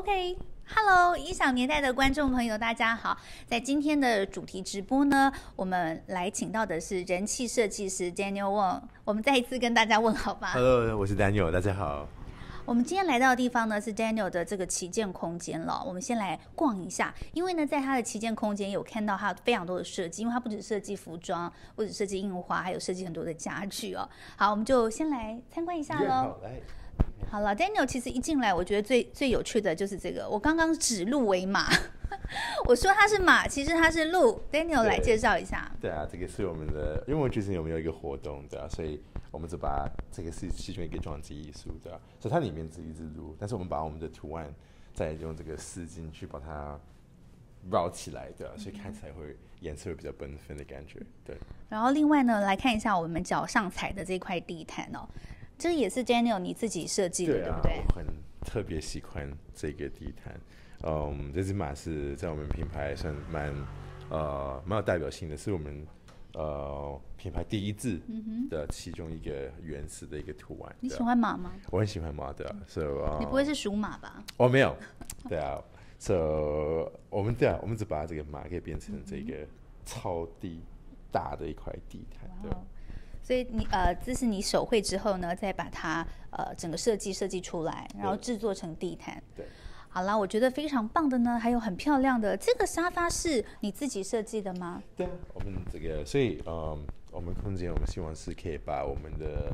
OK，Hello，音响年代的观众朋友，大家好。在今天的主题直播呢，我们来请到的是人气设计师 Daniel Wong。我们再一次跟大家问好吧。 Hello， 我是 Daniel， 大家好。 我们今天来到的地方呢是 Daniel 的这个旗舰空间了。我们先来逛一下，因为呢，在他的旗舰空间有看到他非常多的设计，因为他不只设计服装，不只设计印花，还有设计很多的家具哦。好，我们就先来参观一下喽。好了 ，Daniel 其实一进来，我觉得最有趣的就是这个。我刚刚指鹿为马，我说它是马，其实它是鹿。Daniel 来介绍一下。 对啊，这个是我们的，因为我最近有没有一个活动，对啊，所以我们就把这个是其中一个装置艺术，对啊，所以它里面是一只鹿，但是我们把我们的图案再用这个丝巾去把它绕起来，对啊，所以看起来会颜色会比较缤纷的感觉，对。 然后另外呢，来看一下我们脚上踩的这块地毯哦。这也是 Daniel 你自己设计的，对不对？ 我很特别喜欢这个地毯。这只马是在我们品牌算蛮有代表性的，是我们品牌第一字的其中一个原始的一个图案。 你喜欢马吗？ 我很喜欢马的， 你不会是属马吧？ 没有。对啊，我们只把这个马给变成这个超大的一块地毯，对。 所以这是你手绘之后呢，再把它整个设计出来，然后制作成地毯。 对。 好了，我觉得非常棒的呢，还有很漂亮的这个沙发是你自己设计的吗？ 对，我们这个，所以我们空间我们希望是可以把我们的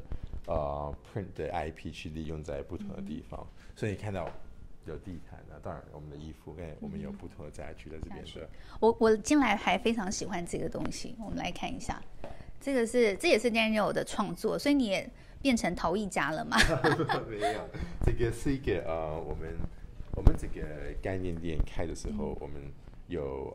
print 的 IP 去利用在不同的地方，所以你看到有地毯啊，当然我们的衣服跟我们有不同的家具在这边的。我进来还非常喜欢这个东西，我们来看一下。这也是 Daniel 的创作，所以你也变成陶艺家了吗？ 没有，这个是一个我们这个概念店开的时候，我们有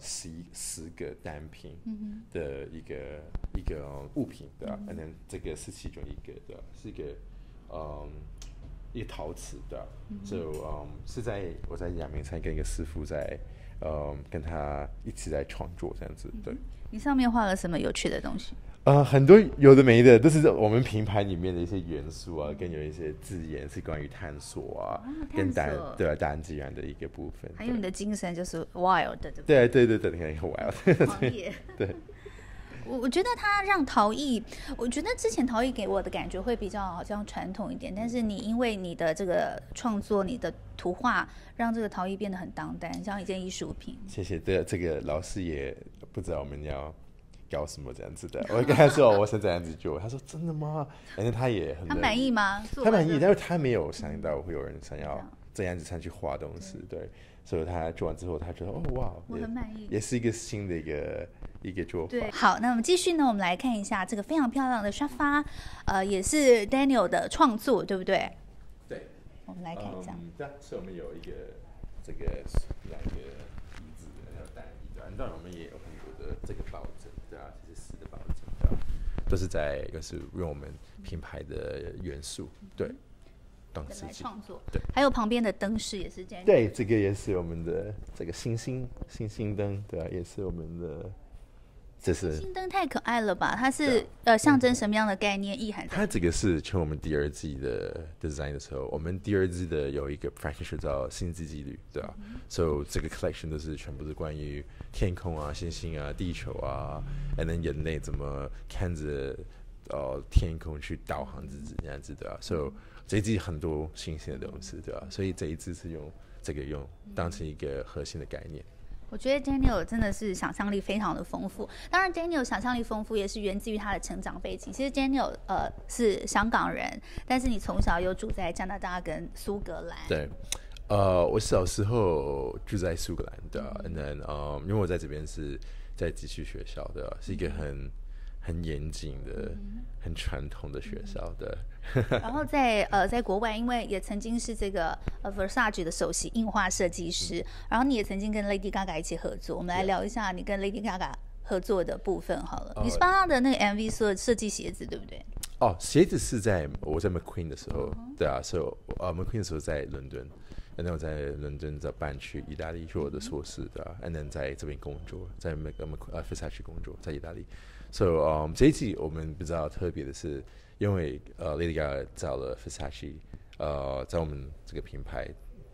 10个单品的一个物品的，然后这个是其中一个的，是一个陶瓷的，是我在阳明山跟一个师傅在跟他一起在创作这样子，对。 你上面画了什么有趣的东西？ 很多有的没的，都是我们品牌里面的一些元素啊，跟有一些字眼是关于探索啊，跟大自然的一个部分。 还有你的精神就是 wild 的， 对，很 wild。 狂野。 对。 我觉得他让陶艺，我觉得之前陶艺给我的感觉会比较好像传统一点，但是你因为你的这个创作，你的图画，让这个陶艺变得很当代，像一件艺术品。 谢谢。这个老师也不知道我们要搞什么这样子的，我跟他说我想这样子做，他说真的吗？反正他也很满意吗？ 他满意，但是他没有想到会有人想要这样子上去画东西，对。所以他做完之后，他觉得哇， 我很满意， 也是一个新的一个做法。 对，好，那我们继续呢，我们来看一下这个非常漂亮的沙发，也是 Daniel 的创作，对不对？ 对， 我们来看一下。 所以我们有一个这个2个椅子，还有单椅，当然我们也有很多的这个抱枕，对啊，这是4的抱枕，对啊，都是用我们品牌的元素，对。 来创作， 对， 还有旁边的灯饰也是这样。 对，这个也是我们的这个星星灯，对啊，也是我们的。这是星星灯太可爱了吧？它是象征什么样的概念意涵？ 它这个是从我们第2季的 design 的时候，我们第2季的有一个 practice 叫星际之旅，对啊，所以这个 collection 都是全部是关于天空啊、星星啊、地球啊，然后人类怎么看着天空去导航自己这样子，对啊，所以。这一季很多新鲜的东西，对吧？所以这一次是用这个当成一个核心的概念。 我觉得 Daniel 真的是想象力非常的丰富。当然 Daniel 想象力丰富也是源自于他的成长背景。其实 Daniel 是香港人，但是你从小有住在加拿大跟苏格兰。 对，我小时候住在苏格兰的，因为我在这边是在寄宿学校的，是一个很严谨的、很传统的学校的。 然后在国外，因为也曾经是这个Versace 的首席印花设计师，然后你也曾经跟 Lady Gaga 一起合作。我们来聊一下你跟 Lady Gaga 合作的部分好了。你是帮他的那个 MV 设计鞋子，对不对？ 鞋子是我在 McQueen 的时候，对啊，所以McQueen 的时候在伦敦，然后我在伦敦搬去意大利做我的硕士的，然后在这边工作，在Versace 工作，在意大利。所以这一季我们比较特别的是，因为Lady Gaga 找了 Versace，在我们这个品牌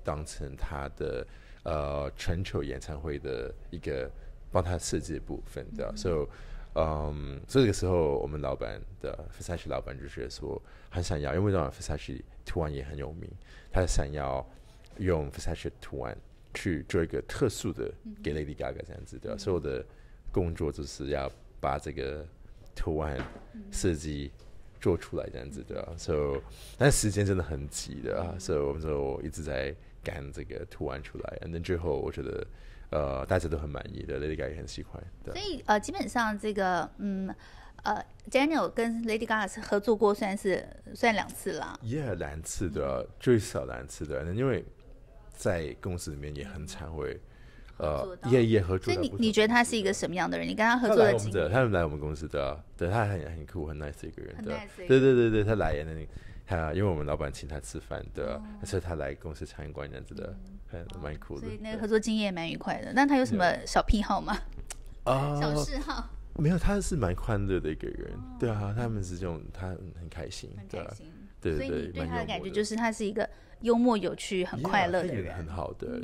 当成他的全球演唱会的一个帮他设计的部分的，所以这个时候我们老板的 Versace 老板就觉得说很想要，因为Versace 图案也很有名，他想要用 Versace 图案去做一个特殊的给 Lady Gaga 这样子的，所以我的工作就是要把这个图案设计做出来这样子的，但时间真的很急的，所以我们就一直在赶这个图案出来，最后我觉得大家都很满意的 ，Lady Gaga 也很喜欢。 所以基本上这个Daniel 跟 Lady Gaga 合作过算2次啦。 2次的，最少2次的，因为在公司里面也很常会也合作。 所以你觉得他是一个什么样的人？你跟他合作的经验？ 他们来我们公司的，对，他很酷很 nice 的一个人的，对，他来因为我们老板请他吃饭的，所以他来公司参观这样子的，蛮酷的。 所以那个合作经验蛮愉快的。但他有什么小癖好吗？小嗜好？ 没有，他是蛮欢乐的一个人，对啊，他们是这种，他很开心，对， 所以你对他的感觉就是他是一个幽默有趣、很快乐的人， 很好的，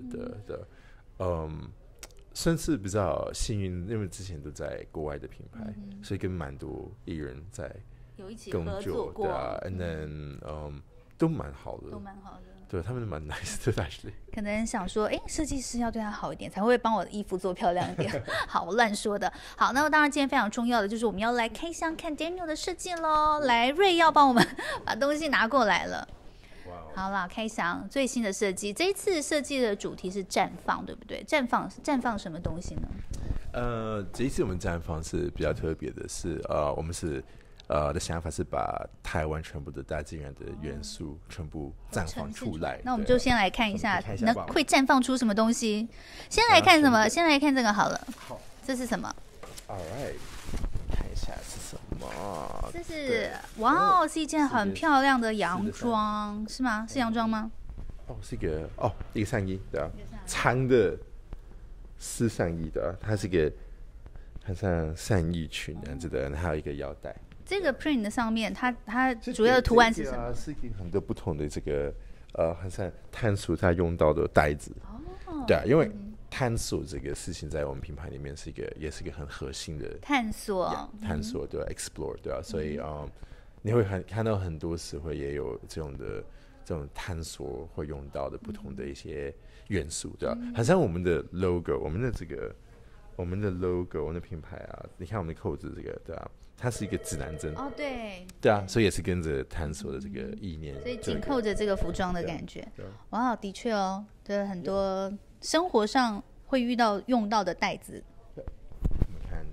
算是比较幸运，因为之前都在国外的品牌，所以跟蛮多艺人在有一起合作过， 对啊，都蛮好的，对，他们蛮 nice 的，actually。 可能想说，设计师要对他好一点，才会帮我的衣服做漂亮一点。好，我乱说的。好，那当然今天非常重要的就是我们要来开箱看 Daniel 的设计咯。来，瑞要帮我们把东西拿过来了。好了，开箱最新的设计。这一次设计的主题是绽放，对不对？绽放什么东西呢？ 这一次我们绽放是比较特别的是，我们是的想法是把台湾全部的大自然的元素全部绽放出来。 那我们就先来看一下，会绽放出什么东西？先来看什么？先来看这个好了。 好， 这是什么 ？All right， 看一下是什么？ 这是哇，是一件很漂亮的洋装，是吗？是洋装吗？ 是一个上衣，对啊，长的丝上衣的，它是一个很像上衣裙这样子的，还有一个腰带。 这个 print 的上面，它主要的图案是什么？ 是很多不同的这个很像探索它用到的袋子。对啊，因为探索这个事情在我们品牌里面也是一个很核心的探索， 对吧 ？explore 对吧？所以你会看到很多时会也有这种探索会用到的不同的一些元素，对吧？好像我们的 logo， 我们的 logo， 我们的品牌啊，你看我们的扣子这个，对啊，它是一个指南针。对啊，所以也是跟着探索的这个意念， 所以紧扣着这个服装的感觉。哇，的确哦，对，很多生活上会用到的袋子。 我们看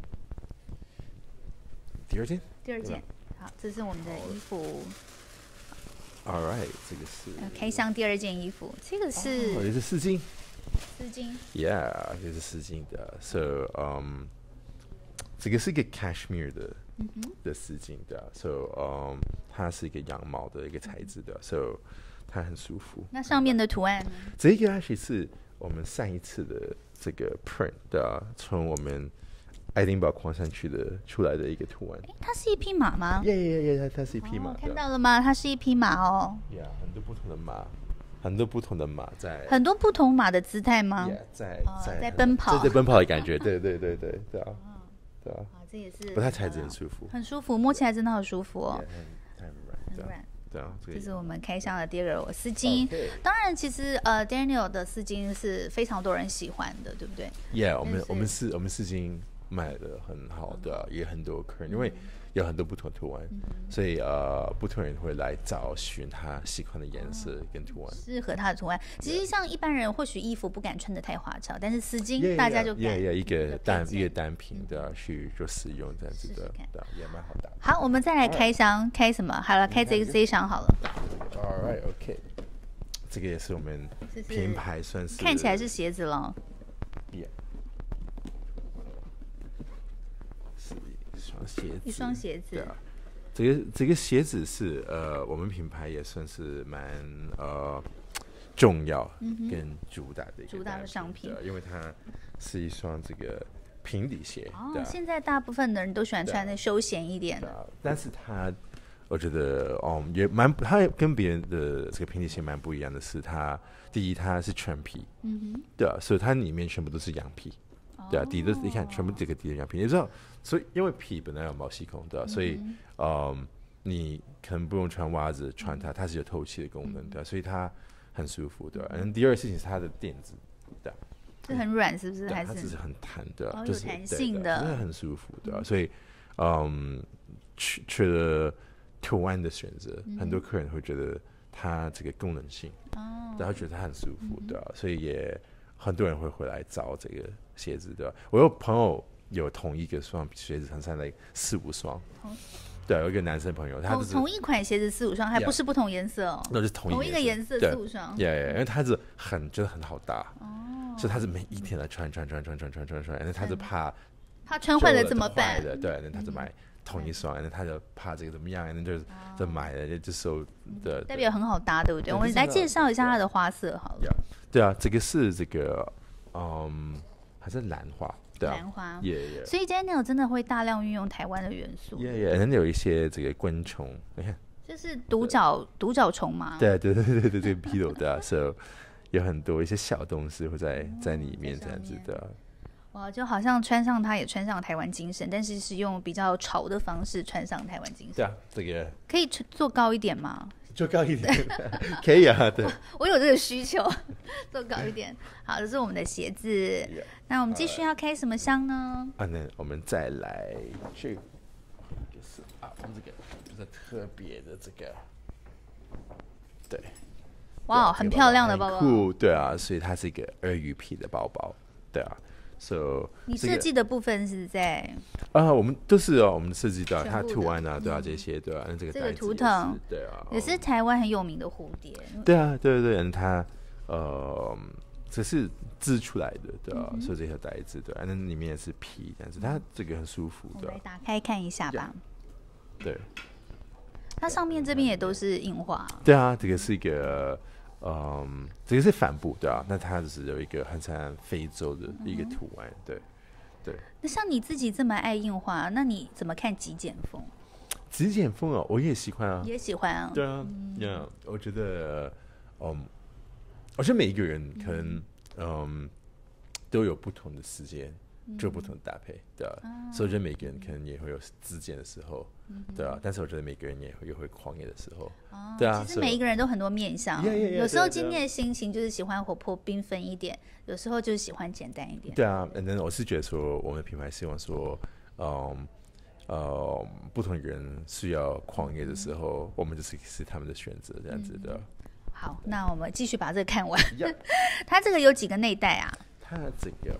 第二件， 好，这是我们的衣服。 All right， 这个是开箱第2件衣服，这个是也是丝巾。Yeah， 这是丝巾的。So，这个是一个 cashmere 的丝巾的。So，它是一个羊毛的一个材质的。So，它很舒服。 那上面的图案呢？ 这个actually是我们上一次的这个 print 的，从我们爱丁堡矿山区出来的一个图案。 它是一匹马吗？ 它是一匹马。 看到了吗？它是一匹马哦。 很多不同的马。很多不同的马在， 很多不同马的姿态吗？在奔跑， 在奔跑的感觉，对啊， 这也是， 不太材质很舒服， 很舒服，摸起来真的好舒服哦， 很软，对啊。 这是我们开箱的第2个丝巾。当然，其实Daniel 的丝巾是非常多人喜欢的，对不对我们丝巾卖的很好的，也很多客人，因为有很多不同的图案，所以不同人会来找寻他喜欢的颜色跟图案， 适合他的图案。其实像一般人或许衣服不敢穿的太花俏，但是丝巾大家就敢一个单品的去做使用这样子的，也蛮好的。 好，我们再来开箱，开什么？好了，开这一箱好了。 All right, OK。这个也是我们品牌算是看起来是鞋子了。一双鞋子， 对啊，这个鞋子是我们品牌也算是蛮重要跟主打的商品， 因为它是一双这个平底鞋。 现在大部分的人都喜欢穿的休闲一点的， 但是它我觉得也蛮，它跟别人的这个平底鞋蛮不一样的是，第一它是全皮，对啊，所以它里面全部都是羊皮，对啊，底的你看全部这个底的羊皮，你知道，所以因为皮本来有毛细孔，对啊，所以你可能不用穿袜子穿它是有透气的功能，对啊，所以它很舒服，对啊。第二个事情是它的垫子，对啊， 是很软是不是？还是它只是很弹的， 有弹性的， 真的很舒服，对啊，所以除了图案的选择，很多客人会觉得它这个功能性，然后觉得它很舒服，对啊，所以也很多人会回来找这个鞋子，对吧？我有朋友有同一个双鞋子，穿了4-5双。对，有一个男生朋友，他就是同一款鞋子4-5双，还不是不同颜色哦， 那是同一个颜色4-5双。 因为他是觉得很好搭，所以他是每一天来穿，然后他就怕穿坏了怎么办？ 对，然后他就买同一双，然后他就怕这个怎么样，然后就买了，就收的。 代表很好搭，对不对？我们来介绍一下它的花色好了。 对啊，这个是这个还是兰花。 兰花，所以 Daniel 真的会大量运用台湾的元素。 然后有一些这个昆虫，你看， 就是独角虫嘛。 对，这个 beetle 对啊，所以有很多一些小东西会在里面这样子的。 哇，就好像穿上它也穿上台湾精神，但是是用比较潮的方式穿上台湾精神。 对啊，这个可以做高一点吗？ 做高一点可以啊，对， 我有这个需求，做高一点。好，这是我们的鞋子。那我们继续要开什么箱呢？ 那我们再来这个是我们这个就是特别的这个，对， 哇，很漂亮的包包。 对啊，所以它是一个鳄鱼皮的包包，对啊。 你设计的部分是在我们都是我们设计的它图案啊，对啊，这些对啊，这个图腾对啊， 也是台湾很有名的蝴蝶， 对啊，对，它这是织出来的，对啊，所以这条带子对，那里面也是皮，但是它这个很舒服的。 我们来打开看一下吧。 对， 它上面这边也都是印花。 对啊，这个是一个。这个是帆布，对啊，那它只是有一个很像非洲的一个图案，对。 那像你自己这么爱印花，那你怎么看极简风？ 极简风我也喜欢啊， 也喜欢啊， 对啊，我觉得，我觉得每一个人可能，都有不同的时间做不同的搭配，对啊，所以我觉得每个人可能也会有极简的时候，对啊，但是我觉得每个人也会狂野的时候，对啊， 其实每一个人都很多面向，有时候今天的心情就是喜欢活泼缤纷一点，有时候就是喜欢简单一点， 对啊，我是觉得说我们的品牌希望说，不同人需要狂野的时候，我们就是他们的选择，这样子的。 好，那我们继续把这个看完。它这个有几个内袋啊？ 它这个。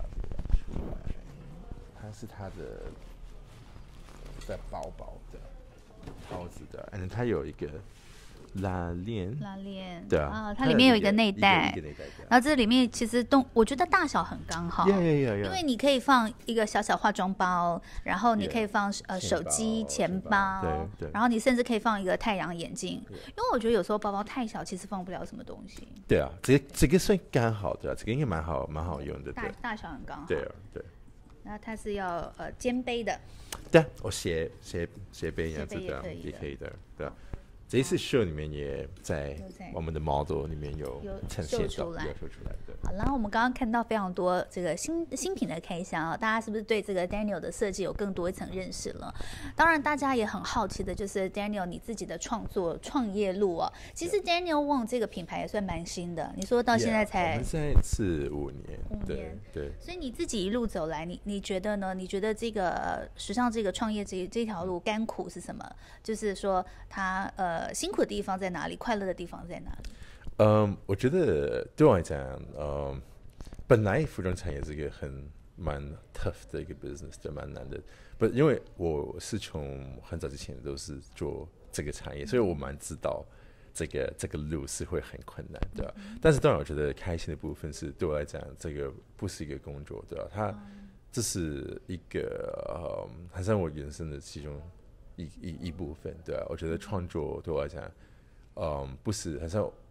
它是它的包的套子的，它有一个拉链，对啊， 它里面有一个内袋，然后这里面其实我觉得大小很刚好，因为你可以放一个小小化妆包，然后你可以放手机、钱包， 对， 然后你甚至可以放一个太阳眼镜，因为我觉得有时候包包太小，其实放不了什么东西。 对啊，这个算刚好的，这个应该蛮好用的， 大小很刚好。 对。 然后它是要肩背的， 对，斜背样子的，也可以的，对啊。这一次秀里面也在我们的 model 里面有呈现出来，对。 好，然后我们刚刚看到非常多这个新品的开箱大家是不是对这个 Daniel 的设计有更多一层认识了？当然，大家也很好奇的就是 Daniel 你自己的创业路其实 Daniel Wong 这个品牌也算蛮新的，你说到现在才， 我们现在是5年，对。 所以你自己一路走来，你觉得呢？你觉得这个时尚这个创业这条路甘苦是什么？就是说它辛苦的地方在哪里？快乐的地方在哪里？ 我觉得对我来讲，本来服装产业这个蛮 tough 的一个 business， 蛮难的。不，因为我是从很早之前都是做这个产业，所以我蛮知道这个路是会很困难的。但是当然，我觉得开心的部分是对我来讲，这个不是一个工作，对吧？它这是一个好像我人生的其中一部分，对啊，我觉得创作对我来讲，不是好像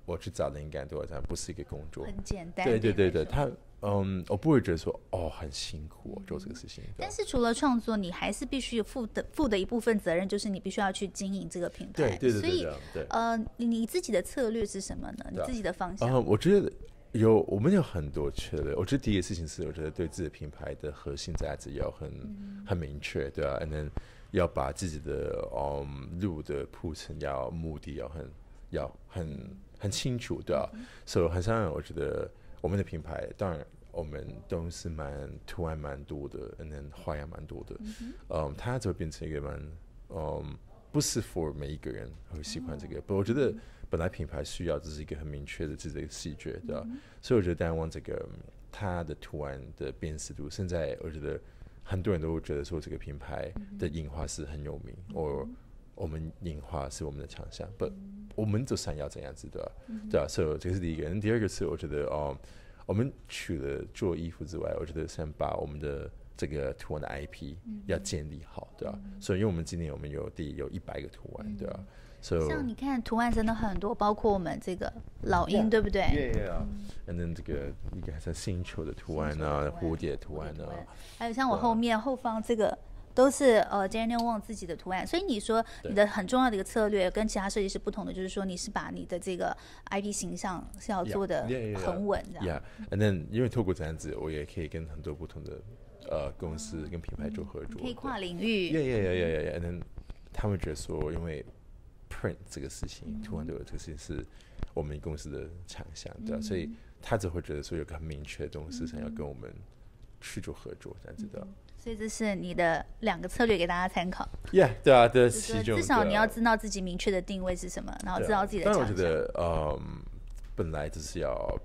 我去找灵感对我讲不是一个工作， 很简单。 对对对对，我不会觉得说很辛苦我做这个事情。 但是除了创作，你还是必须负的一部分责任，就是你必须要去经营这个品牌。 对对对对， 所以你自己的策略是什么呢？你自己的方向？ 我觉得我们有很多策略。我觉得第一个事情是，我觉得对自己的品牌的核心价值要很明确，对啊， and then 要把自己的路的铺陈目的要很清楚，对啊。所以很像我觉得我们的品牌，当然我们都是图案蛮多的， and then 花样蛮多的，它就会变成一个不是 for 每一个人会喜欢这个，不，我觉得本来品牌需要这是一个很明确的自己的视觉，对吧？所以我觉得单往这个它的图案的辨识度，现在我觉得很多人都觉得说这个品牌的印花是很有名，我们印花是我们的强项，不，我们就想要这样子的，对吧？所以这是第一个。第二个是我觉得我们除了做衣服之外，我觉得先把我们的这个图案的 IP 要建立好，对吧？所以因为我们今年我们有100个图案，对吧？ 像你看图案真的很多，包括我们这个老鹰，对不对 ？And then 这个一个像星球的图案啊，蝴蝶图案啊， 还有像我后方这个都是Daniel Wang 自己的图案。所以你说你的很重要的一个策略跟其他设计师不同的，就是说你是把你的这个 IP 形象是要做的很稳，这样。 And then 因为透过这样子，我也可以跟很多不同的公司跟品牌做合作， 可以跨领域。 And then 他们觉得说，因为print 这个事情，图案这个事情是我们公司的强项，对吧？所以他只会觉得说有个很明确的东西想要跟我们去做合作，这样子的。 所以这是你的2个策略给大家参考。 对啊，对， 至少你要知道自己明确的定位是什么，然后知道自己的强项。 但我觉得本来就是要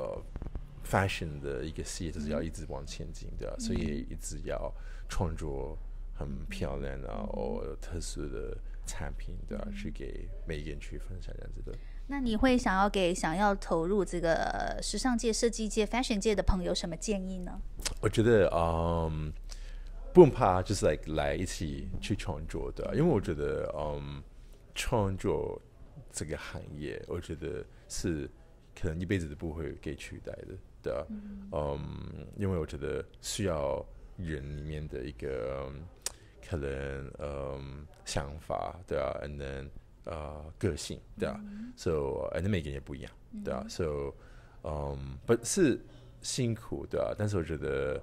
fashion 的一个事业，就是要一直往前进，对吧？所以一直要创作很漂亮然后特殊的产品，对吧？去给每一个人去分享这样子的。 那你会想要给想要投入这个时尚界、设计界、fashion 界的朋友什么建议呢？ 我觉得不用怕，就是来一起去创作的，因为我觉得创作这个行业，我觉得是可能一辈子都不会给取代的，对吧？因为我觉得需要人里面的一个可能想法，对啊 ，and then 个性，对啊 ，so and then 每个人也不一样，对啊 ，so 不是辛苦，对啊，但是我觉得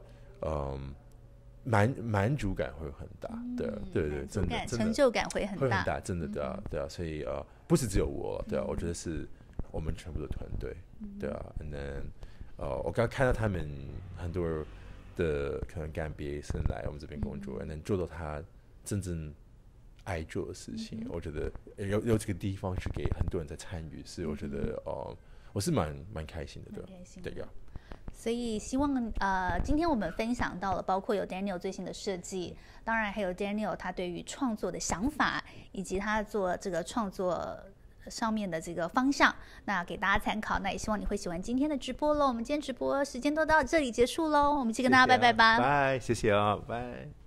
满足感会很大，对，真的成就感会很大， 真的，对啊，所以不是只有我，对啊，我觉得是我们全部的团队，对啊 ，and then 我刚看到他们很多的可能干毕业生来我们这边工作，能做到他真正爱做的事情，我觉得有这个地方去给很多人在参与，是我觉得我是蛮开心的，对呀。 所以希望今天我们分享到了，包括有 Daniel 最新的设计，当然还有 Daniel 他对于创作的想法，以及他做这个创作上面的这个方向，那给大家参考。那也希望你会喜欢今天的直播喽。我们今天直播时间都到这里结束喽，我们一起跟大家拜拜吧。 拜，谢谢拜。